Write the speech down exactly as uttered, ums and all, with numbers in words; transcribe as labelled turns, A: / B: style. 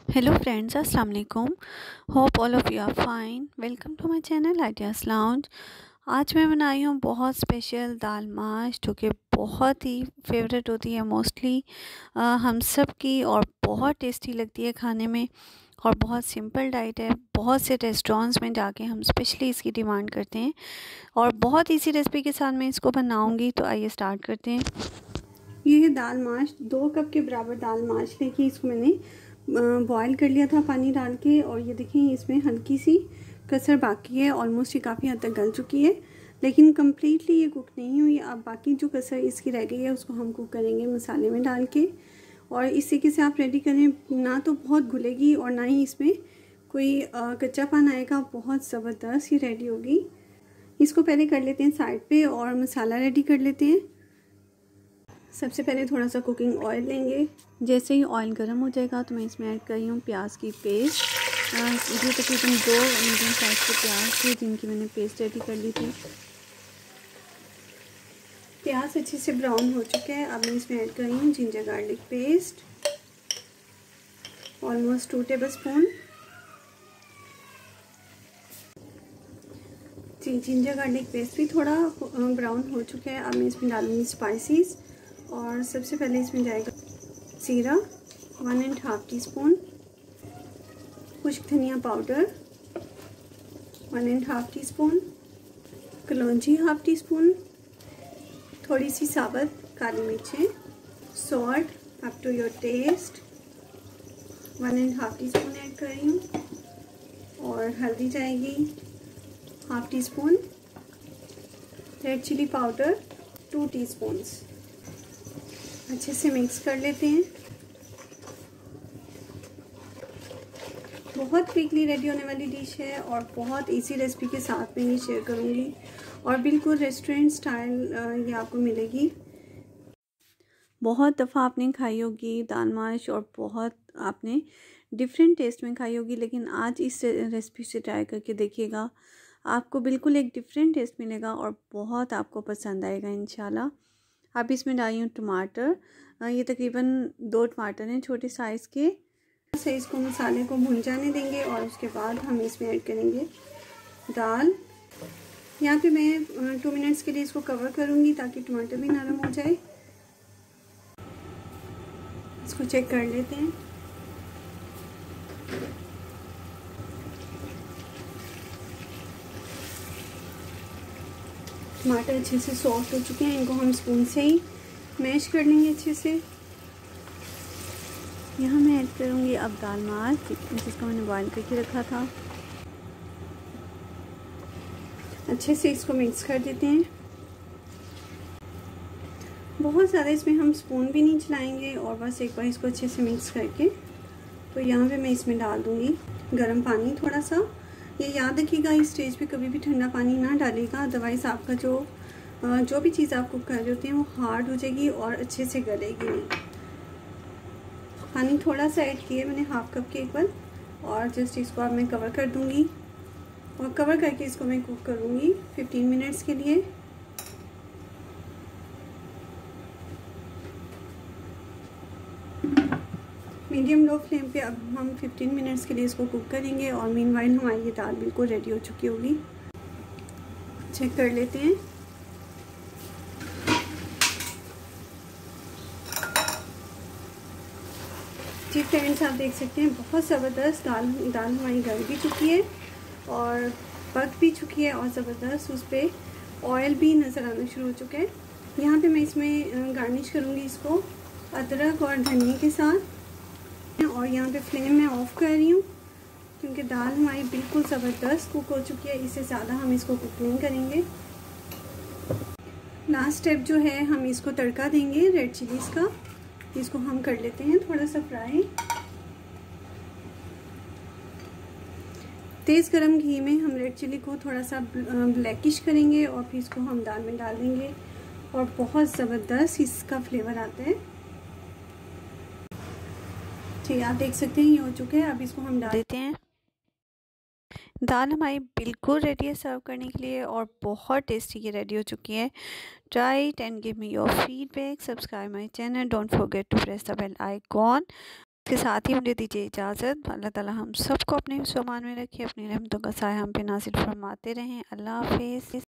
A: Hello friends, अस्सलाम वालेकुम। Hope all of you are fine. Welcome to my channel ideas lounge. आज मैं बनाई हूँ बहुत स्पेशल दाल माश, जो कि बहुत ही फेवरेट होती है मोस्टली हम सब की, और बहुत टेस्टी लगती है खाने में, और बहुत सिंपल डाइट है। बहुत से रेस्टोरेंट्स में जाके हम स्पेशली इसकी डिमांड करते हैं, और बहुत इसी रेसिपी के साथ मैं इसको बनाऊँगी। तो आइए स्टार्ट करते हैं।
B: ये है दाल माश। दो कप के बराबर दाल माश लेके इसको मैंने बॉईल कर लिया था पानी डाल के, और ये देखिए इसमें हल्की सी कसर बाकी है। ऑलमोस्ट ये काफ़ी हद तक गल चुकी है, लेकिन कम्प्लीटली ये कुक नहीं हुई। अब बाकी जो कसर इसकी रह गई है उसको हम कुक करेंगे मसाले में डाल के। और इस तरीके से आप रेडी करें, ना तो बहुत घुलेगी और ना ही इसमें कोई कच्चापन आएगा। बहुत ज़बरदस्त ये रेडी होगी। इसको पहले कर लेते हैं साइड पे और मसाला रेडी कर लेते हैं। सबसे पहले थोड़ा सा कुकिंग ऑयल लेंगे। जैसे ही ऑयल गर्म हो जाएगा तो मैं इसमें ऐड कर रही हूँ प्याज की पेस्ट। ये तकरीबन दो मीडियम साइज के प्याज थे जिनकी मैंने पेस्ट रेडी कर ली थी। प्याज अच्छे से ब्राउन हो चुके हैं। अब मैं इसमें ऐड कर रही हूँ ginger garlic paste, almost two tablespoon. जी, जिंजर गार्लिक पेस्ट भी थोड़ा ब्राउन हो चुका है। अब मैं इसमें डालूंगी स्पाइसेस, और सबसे पहले इसमें जाएगा जीरा one and half teaspoon, खुश्क धनिया powder one and half teaspoon, कलौंजी हाफ टी स्पून, थोड़ी सी साबुत काली मिर्चें, salt up to your taste one and half teaspoon add कर रही हूँ, और हल्दी जाएगी half teaspoon, red chilli powder two teaspoons. अच्छे से मिक्स कर लेते हैं। बहुत क्विकली रेडी होने वाली डिश है, और बहुत इजी रेसिपी के साथ में ये शेयर करूँगी, और बिल्कुल रेस्टोरेंट स्टाइल ये आपको मिलेगी। बहुत दफ़ा आपने खाई होगी दाल माश, और बहुत आपने डिफरेंट टेस्ट में खाई होगी, लेकिन आज इस रेसिपी से ट्राई करके देखिएगा। आपको बिल्कुल एक डिफरेंट टेस्ट मिलेगा और बहुत आपको पसंद आएगा इंशाल्लाह। अब इसमें डाली हूँ टमाटर। ये तकरीबन दो टमाटर हैं छोटे साइज़ के। से इसको मसाले को भून जाने देंगे, और उसके बाद हम इसमें ऐड करेंगे दाल। यहाँ पे मैं टू मिनट्स के लिए इसको कवर करूँगी ताकि टमाटर भी नरम हो जाए। इसको चेक कर लेते हैं। टमाटर अच्छे से सॉफ्ट हो चुके हैं। इनको हम स्पून से ही मैश कर लेंगे अच्छे से। यहाँ मैं ऐड करूँगी अब दाल माश, जिसको मैंने बॉईल करके रखा था। अच्छे से इसको मिक्स कर देते हैं। बहुत ज़्यादा इसमें हम स्पून भी नहीं चलाएंगे, और बस एक बार इसको अच्छे से मिक्स करके तो यहाँ पे मैं इसमें डाल दूँगी गर्म पानी थोड़ा सा। ये याद रखिएगा, इस स्टेज पे कभी भी ठंडा पानी ना डालिएगा, अदरवाइज़ आपका जो जो भी चीज़ आप कुक कर रहे होते हैं वो हार्ड हो जाएगी और अच्छे से गलेगी नहीं। पानी थोड़ा सा ऐड किया मैंने, हाफ कप के इक्वल, और जस्ट इसको अब मैं कवर कर दूँगी, और कवर करके इसको मैं कुक करूँगी फिफ्टीन मिनट्स के लिए। मीडियम लो फ्लेम पे अब हम फिफ्टीन मिनट्स के लिए इसको कुक करेंगे, और मीनवाइल हमारी ये दाल बिल्कुल रेडी हो चुकी होगी। चेक कर लेते हैं। जी फ्रेंड्स, आप देख सकते हैं बहुत ज़बरदस्त दाल दाल हमारी गल भी चुकी है और पक भी चुकी है, और ज़बरदस्त उस पर ऑयल भी नज़र आना शुरू हो चुका है। यहाँ पे मैं इसमें गार्निश करूँगी इसको अदरक और धनिया के साथ, और यहाँ पे फ्लेम मैं ऑफ कर रही हूँ क्योंकि दाल हमारी बिल्कुल ज़बरदस्त कुक हो चुकी है। इससे ज़्यादा हम इसको कुक नहीं करेंगे। लास्ट स्टेप जो है, हम इसको तड़का देंगे रेड चिलीज़ का। इसको हम कर लेते हैं थोड़ा सा फ्राई। तेज़ गरम घी में हम रेड चिली को थोड़ा सा ब्लैकिश करेंगे, और फिर इसको हम दाल में डाल देंगे, और बहुत ज़बरदस्त इसका फ्लेवर आता है। ठीक है, आप देख सकते हैं ये हो चुके हैं। अब इसको हम डाल
A: देते हैं। दाल हमारी बिल्कुल रेडी है सर्व करने के लिए, और बहुत टेस्टी ये रेडी हो चुकी है। Try it and give me your feedback. Subscribe my channel. Don't forget to press the bell icon. के साथ ही मुझे दीजिए इजाज़त। अल्लाह ताला हम सबको अपने सामान में रखे, अपनी रहमतों का साया हम पे नाज़िल फरमाते रहें। अल्लाह हाफ़िज़।